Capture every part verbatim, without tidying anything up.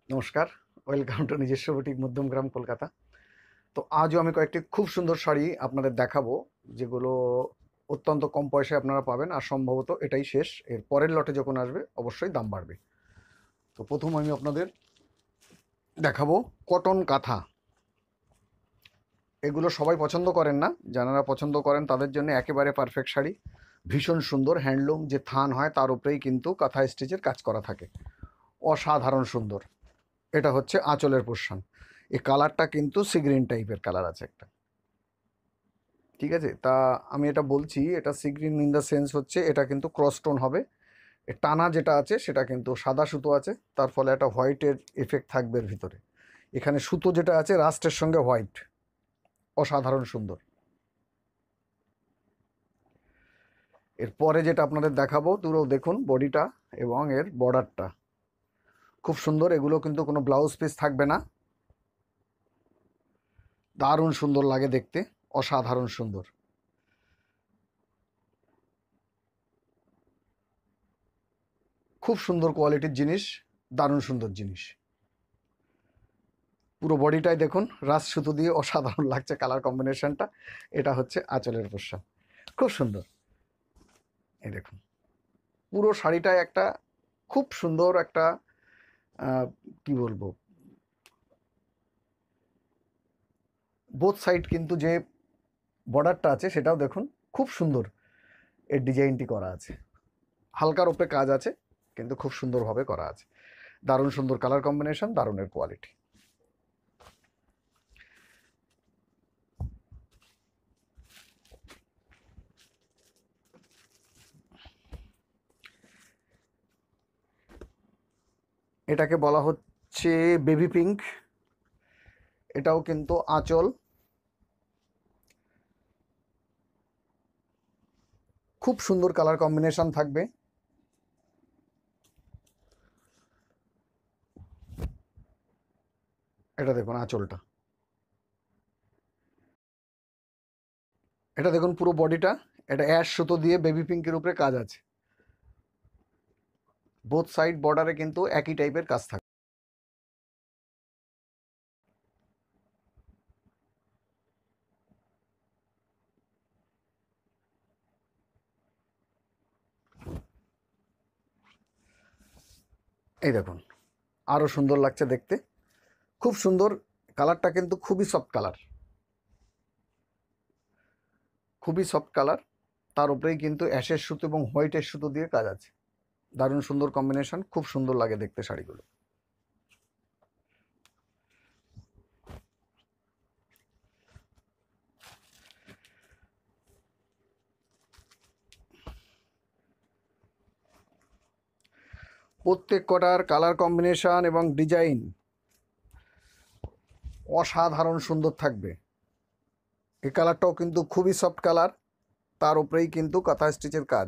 নমস্কার, welcome to নিজস্ব boutique Madhyamgram Kolkata. তো আজও আমি কয়েকটি খুব সুন্দর শাড়ি আপনাদের দেখাবো, যেগুলো অত্যন্ত কম পয়সায় আপনারা পাবেন। আর সম্ভবত এটাই শেষ, এর পরের লটে যখন আসবে অবশ্যই দাম বাড়বে। তো প্রথম আমি আপনাদের দেখাবো কটন কাঁথা। এগুলো সবাই পছন্দ করেন না, যারা পছন্দ করেন তাদের জন্য একেবারে পারফেক্ট শাড়ি। ভীষণ সুন্দর হ্যান্ডলুম যে থান হয় তার উপরেই কিন্তু কাঁথা স্টিচের কাজ করা থাকে, অসাধারণ সুন্দর। এটা হচ্ছে আঁচলের পোর্শন। এই কালারটা কিন্তু সি গ্রিন টাইপের কালার আছে একটা, ঠিক আছে? তা আমি এটা বলছি, এটা sea green in the sense হচ্ছে এটা কিন্তু ক্রস টোন হবে। এ টানা যেটা আছে সেটা কিন্তু সাদা সুতো আছে, তার ফলে একটা হোয়াইটের এফেক্ট থাকবে এর ভিতরে। এখানে সুতো যেটা আছে রাস্টের সঙ্গে হোয়াইট, অসাধারণ সুন্দর। এরপরে যেটা আপনাদের দেখাবো, পুরো দেখুন বডিটা এবং এর বর্ডারটা খুব সুন্দর। এগুলো কিন্তু কোনো ব্লাউজ পিস থাকবে না, দারুণ সুন্দর লাগে দেখতে, অসাধারণ সুন্দর। খুব সুন্দর কোয়ালিটির জিনিস, দারুণ সুন্দর জিনিস। পুরো বডিটাই দেখুন রাস সুতো দিয়ে অসাধারণ লাগছে কালার কম্বিনেশনটা। এটা হচ্ছে আঁচলের পোর্শন, খুব সুন্দর। এই দেখুন পুরো শাড়িটায় একটা খুব সুন্দর একটা আহ, কি বলবো, বোথ সাইড কিন্তু যে বর্ডারটা আছে সেটাও দেখুন খুব সুন্দর। এর ডিজাইনটি করা আছে, হালকার উপরে কাজ আছে, কিন্তু খুব সুন্দরভাবে করা আছে। দারুণ সুন্দর কালার কম্বিনেশন, দারুণের কোয়ালিটি। এটাকে বলা হচ্ছে বেবি পিঙ্ক। এটাও কিন্তু আঁচল, খুব সুন্দর কালার কম্বিনেশন থাকবে। এটা দেখুন আঁচলটা, এটা দেখুন পুরো বডিটা, এটা অ্যাশ সুতো দিয়ে বেবি পিঙ্কের উপরে কাজ আছে। বোথ সাইড বর্ডারে কিন্তু একই টাইপের কাজ থাকে। এই দেখুন আরো সুন্দর লাগছে দেখতে, খুব সুন্দর। কালারটা কিন্তু খুবই সফট কালার, খুবই সফট কালার। তার উপরেই কিন্তু অ্যাশের সুতো এবং হোয়াইটের সুতো দিয়ে কাজ আছে। দারুণ সুন্দর কম্বিনেশন, খুব সুন্দর লাগে দেখতে শাড়িগুলো। প্রত্যেক কটার কালার কম্বিনেশন এবং ডিজাইন অসাধারণ সুন্দর থাকবে। এই কালারটাও কিন্তু খুবই সফট কালার, তার উপরেই কিন্তু কাঁথা স্টিচের কাজ।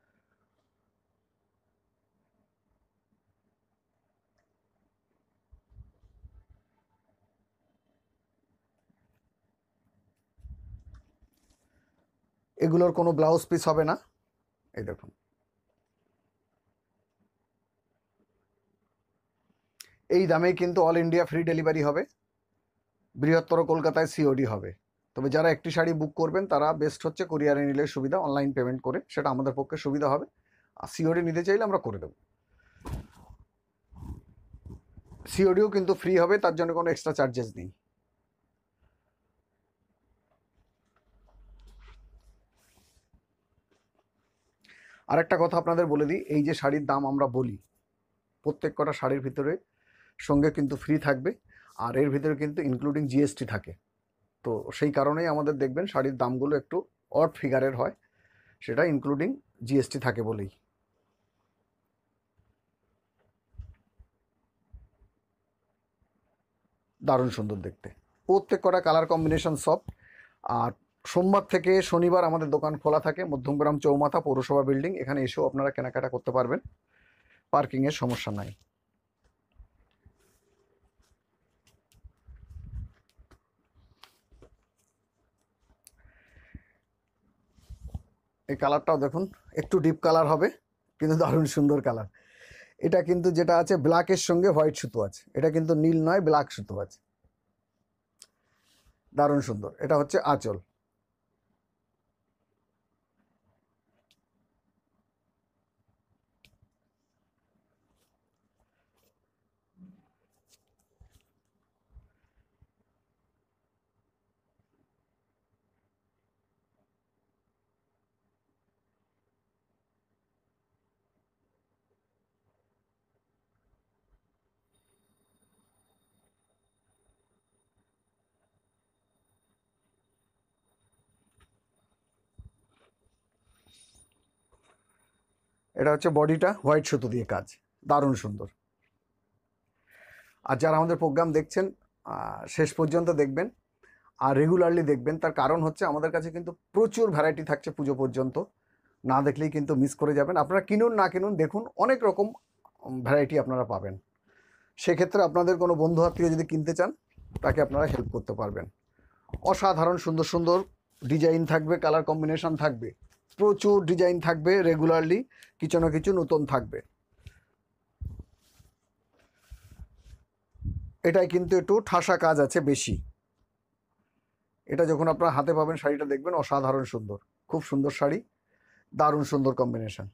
এগুলোর কোনো ব্লাউজ পিস হবে না। এই দেখুন এই দামেই কিন্তু অল ইন্ডিয়া ফ্রি ডেলিভারি হবে, বৃহত্তর কলকাতায় সিওডি হবে। তবে যারা একটি শাড়ি বুক করবেন তারা বেস্ট হচ্ছে কোরিয়ারে নিলে সুবিধা, অনলাইন পেমেন্ট করে, সেটা আমাদের পক্ষে সুবিধা হবে। আর সিওডি নিতে চাইলে আমরা করে দেবো। সিওডিও কিন্তু ফ্রি হবে, তার জন্য কোনো এক্সট্রা চার্জেস নেই। আরেকটা কথা আপনাদের বলে দিই, এই যে শাড়ির দাম আমরা বলি, প্রত্যেক কটা শাড়ির ভিতরে সঙ্গে কিন্তু ফ্রি থাকবে, আর এর ভিতরে কিন্তু ইনক্লুডিং জিএসটি থাকে। তো সেই কারণেই আমাদের দেখবেন শাড়ির দামগুলো একটু অড ফিগারের হয়, সেটা ইনক্লুডিং জিএসটি থাকে বলেই। দারুণ সুন্দর দেখতে, প্রত্যেক কটা কালার কম্বিনেশন সব। আর সোমবার থেকে শনিবার আমাদের দোকান খোলা থাকে, মধ্যমগ্রাম চৌমাথা পৌরসভা বিল্ডিং। এখানে এসেও আপনারা কেনাকাটা করতে পারবেন, পার্কিংয়ের সমস্যা নাই। এই কালারটাও দেখুন, একটু ডিপ কালার হবে কিন্তু দারুণ সুন্দর কালার। এটা কিন্তু যেটা আছে ব্ল্যাকের সঙ্গে হোয়াইট সুতো আছে, এটা কিন্তু নীল নয়, ব্ল্যাক সুতো আছে, দারুণ সুন্দর। এটা হচ্ছে আঁচল। এটা হচ্ছে বডিটা, হোয়াইট সুতো দিয়ে কাজ, দারুণ সুন্দর। আর যারা আমাদের প্রোগ্রাম দেখছেন শেষ পর্যন্ত দেখবেন আর রেগুলারলি দেখবেন, তার কারণ হচ্ছে আমাদের কাছে কিন্তু প্রচুর ভ্যারাইটি থাকছে পুজো পর্যন্ত, না দেখলেই কিন্তু মিস করে যাবেন। আপনারা কিনুন না কিনুন, দেখুন অনেক রকম ভ্যারাইটি আপনারা পাবেন। সেক্ষেত্রে আপনাদের কোনো বন্ধু আত্মীয় যদি কিনতে চান তাকে আপনারা হেল্প করতে পারবেন। অসাধারণ সুন্দর সুন্দর ডিজাইন থাকবে, কালার কম্বিনেশন থাকবে, প্রচুর ডিজাইন থাকবে, রেগুলারলি কিছু না কিছু নতুন থাকবে। এটাই কিন্তু একটু ঠাসা কাজ আছে বেশি। এটা যখন আপনারা হাতে পাবেন শাড়িটা দেখবেন অসাধারণ সুন্দর, খুব সুন্দর শাড়ি, দারুণ সুন্দর কম্বিনেশন।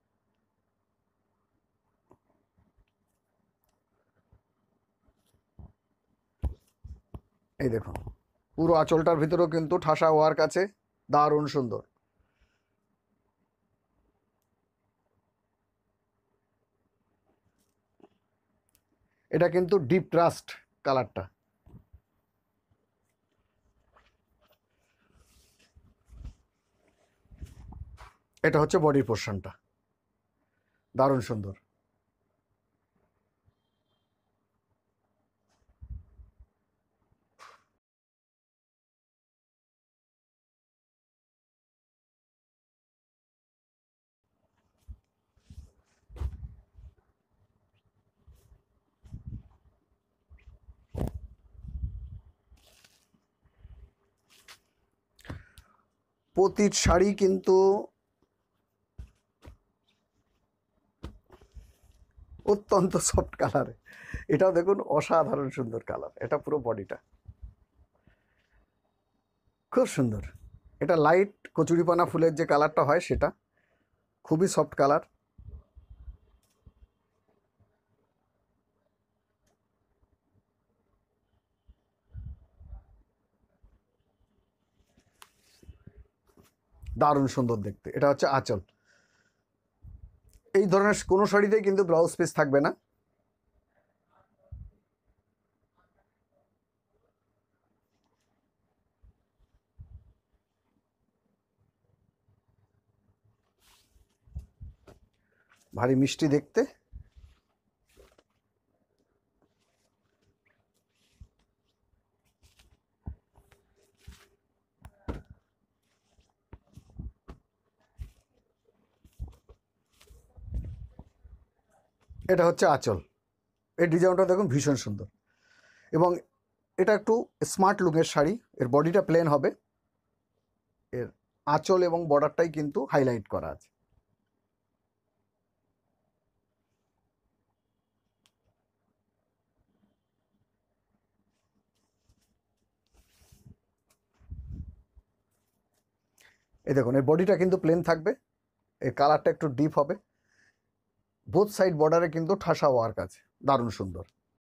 এই দেখুন পুরো আঁচলটার ভিতরেও কিন্তু ঠাসা ওয়ার্ক আছে, দারুণ সুন্দর। এটা কিন্তু ডিপ ট্রাস্ট কালারটা। এটা হচ্ছে বডির পোর্শনটা, দারুণ সুন্দর। পতির শাড়ি কিন্তু অত্যন্ত সফট কালারে, এটাও দেখুন অসাধারণ সুন্দর কালার। এটা পুরো বডিটা খুব সুন্দর। এটা লাইট কচুরিপানা ফুলের যে কালারটা হয় সেটা, খুবই সফট কালার। দারুণ সুন্দর দেখতে। এটা হচ্ছে আঁচল। এই ধরনের কোনো শাড়িতেই কিন্তু ব্লাউজ পিস থাকবে না। ভারী মিষ্টি দেখতে। এটা হচ্ছে আঁচল। এই ডিজাইনটা দেখুন ভীষণ সুন্দর, এবং এটা একটু স্মার্ট লুকের শাড়ি। এর বডিটা প্লেন হবে, এর আঁচল এবং বর্ডারটাই কিন্তু হাইলাইট করা আছে। এই দেখুন এর বডিটা কিন্তু প্লেন থাকবে, এর কালারটা একটু ডিপ হবে, বোথ সাইড বর্ডারে কিন্তু ঠাসা ওয়ার্ক আছে, দারুণ সুন্দর।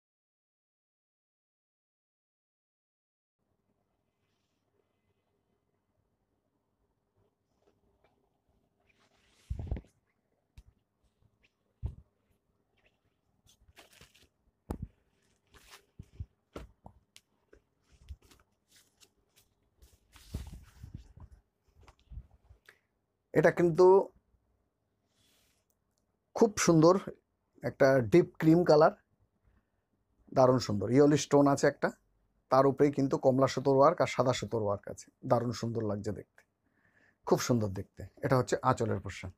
এটা কিন্তু খুব সুন্দর একটা ডিপ ক্রিম কালার, দারুণ সুন্দর। ইয়েলো স্টোন আছে একটা, তার উপরেই কিন্তু কমলা সুতোর ওয়ার্ক আর সাদা সুতোর ওয়ার্ক আছে, দারুণ সুন্দর লাগছে দেখতে, খুব সুন্দর দেখতে। এটা হচ্ছে আঁচলের পোর্শন।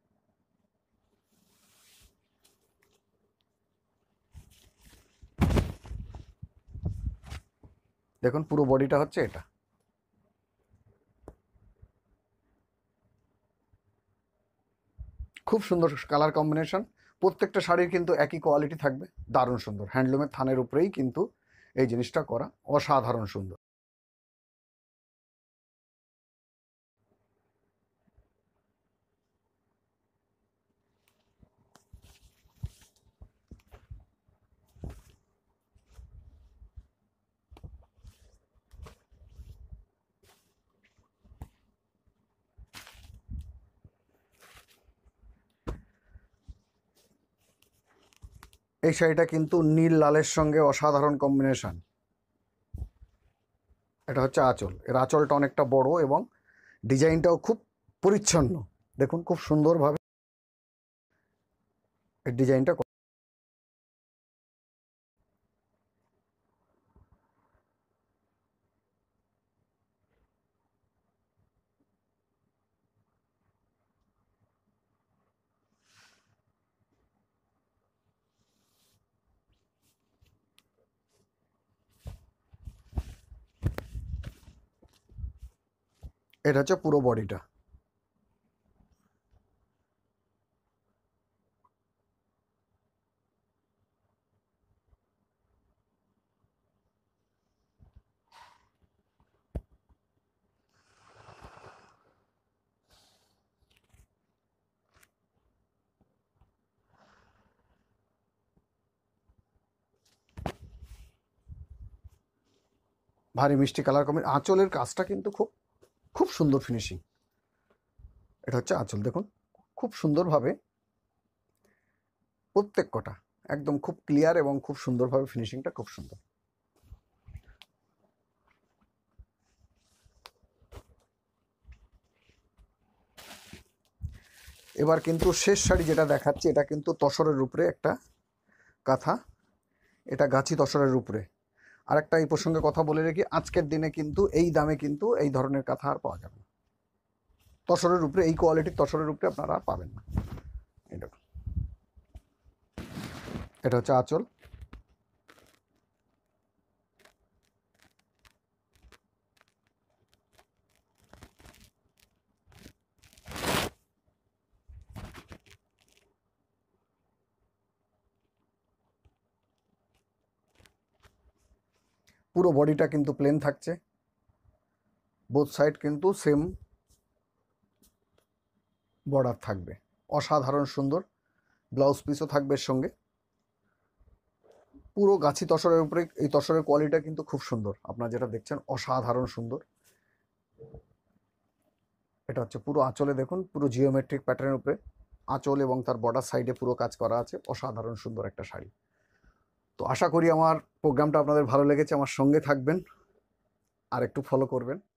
দেখুন পুরো বডিটা হচ্ছে এটা। খুব সুন্দর কালার কম্বিনেশন, প্রত্যেকটা শাড়ির কিন্তু একই কোয়ালিটি থাকবে, দারুণ সুন্দর হ্যান্ডলুমের থানের উপরেই কিন্তু এই জিনিসটা করা, অসাধারণ সুন্দর। এই শাড়িটা কিন্তু নীল লালের সঙ্গে অসাধারণ কম্বিনেশন। এটা হচ্ছে আঁচল, এর আঁচলটা অনেকটা বড় এবং ডিজাইনটাও খুব পরিচ্ছন্ন, দেখুন খুব সুন্দরভাবে এর ডিজাইনটা। এটা হচ্ছে পুরো বডিটা। ভারী মিষ্টি কালার কমে, আঁচলের কাজটা কিন্তু খুব খুব সুন্দর ফিনিশিং। এটা হচ্ছে আঁচল, দেখুন খুব সুন্দরভাবে প্রত্যেক কটা একদম খুব ক্লিয়ার এবং খুব সুন্দরভাবে ফিনিশিংটা খুব সুন্দর। এবার কিন্তু শেষ শাড়ি যেটা দেখাচ্ছি, এটা কিন্তু তসরের উপরে একটা কাঁথা, এটা গাছি তসরের উপরে। আরেকটা এই প্রসঙ্গে কথা বলে রেখি, আজকের দিনে কিন্তু এই দামে কিন্তু এই ধরনের কাঁথা আর পাওয়া যাবে না, তসরের উপরে এই কোয়ালিটির তসরের উপরে আপনারা আর পাবেন না। এটা এটা হচ্ছে আঁচল। পুরো বডিটা কিন্তু প্লেন থাকছে, বোথ সাইড কিন্তু সেম বর্ডার থাকবে, অসাধারণ সুন্দর। ব্লাউজ পিসও থাকবে এর সঙ্গে। পুরো গাছি তসরের উপরে, এই তসরের কোয়ালিটিটা কিন্তু খুব সুন্দর, আপনারা যেটা দেখছেন অসাধারণ সুন্দর। এটা হচ্ছে পুরো আঁচলে, দেখুন পুরো জিওমেট্রিক প্যাটার্নের উপরে আঁচল এবং তার বর্ডার সাইডে পুরো কাজ করা আছে, অসাধারণ সুন্দর একটা শাড়ি। তো আশা করি আমার প্রোগ্রামটা আপনাদের ভালো লেগেছে, আমার সঙ্গে থাকবেন আর একটু ফলো করবেন।